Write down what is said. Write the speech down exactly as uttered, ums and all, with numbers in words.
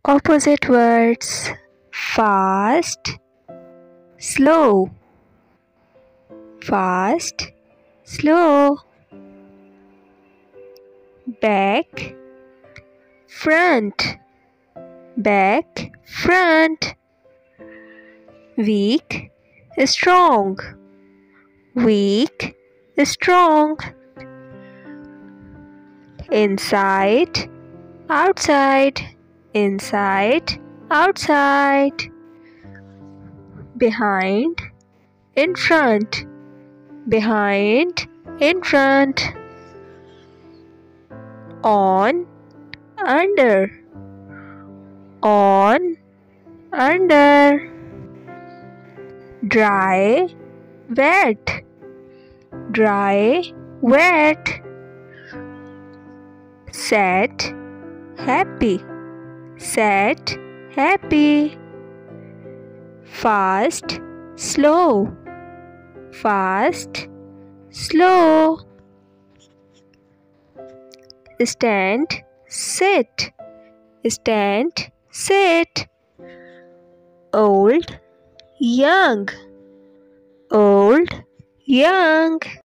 Opposite words: fast, slow, fast, slow. Back, front, back, front. Weak, strong, weak, strong. Inside, outside, inside, outside. Behind, in front, behind, in front. On, under, on, under. Dry, wet, dry, wet. Sad, happy, sad, happy. Fast, slow, fast, slow. Stand, sit, stand, sit. Old, young, old, young.